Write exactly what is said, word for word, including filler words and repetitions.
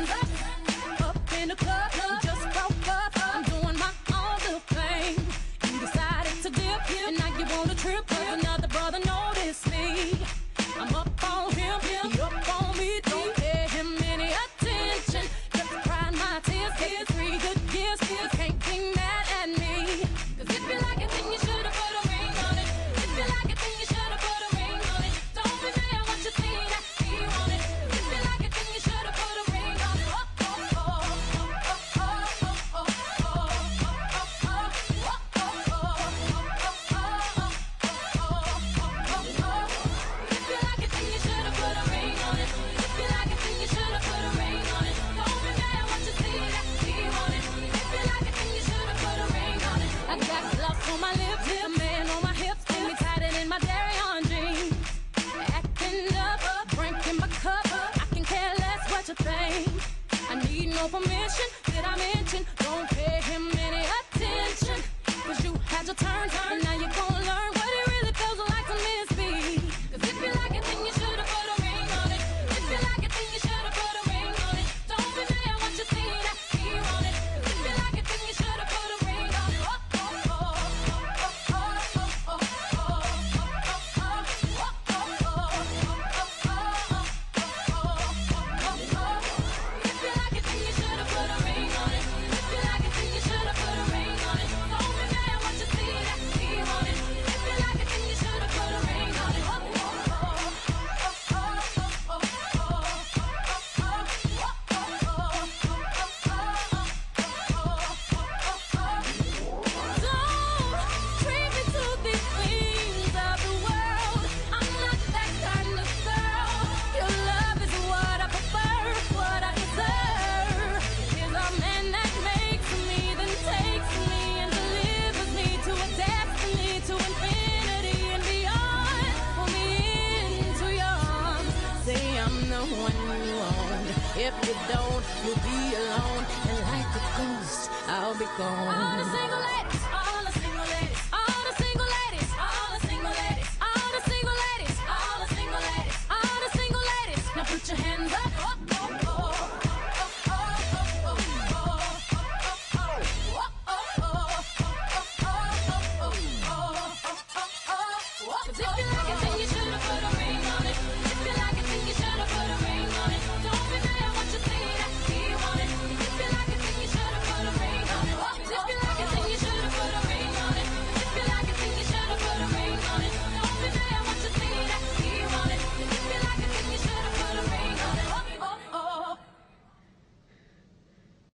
Up in the club, just broke up. I'm doing my own little thing. You decided to dip, and now you wanna trip. Cause another brother noticed me. I'm up on him, he up on me. Don't pay him any attention. Just crying my tears, get three good years. You can't be mad at me. Cause if you like it, then you should've put a ring on it. If you like it, then you should've put a ring on it. Don't be mad what you see that he want it. If you like it, then you should've put a ring on it. Oh, oh, oh, oh, oh, oh, oh, oh, If you like it, then you should've put a ring on it. If you like it, then you should've put a ring on it. Don't be mad what you see that he want it. If you like it, then you should've put a ring on it. I got gloves on my lips, a man on my hips, and me tied it in my dairy on jeans. Acting up, drinking my cup. I can care less what you think. I need no permission. Did I mention? Don't pay him any attention. Cause you had your turn, and now you're gonna learn what it really feels like to miss me. Cause if you like it, then you should've put a ring on it. If you like it, then you should've put a ring on it. Don't be mad what you see that he want it. Cause if you like it, then you should've put a ring on it. Oh, oh, oh, oh, oh, oh, oh, oh, If you like it, then you should've put a ring on it. If you like it, then you should've put a ring on it. Don't be mad what you see that he want it. If you like it, then you should've put a ring on it. Oh, oh, oh, oh, oh, Don't treat me to these things of the world. I'm not that kind of girl. Your love is what I prefer, what I deserve. Is a man that makes me, then takes me and delivers me to a destiny, to infinity and beyond. Pull me into your arms. Say I'm the one you want. If you don't, you'll be alone. And like a ghost, I'll be gone. All the single ladies,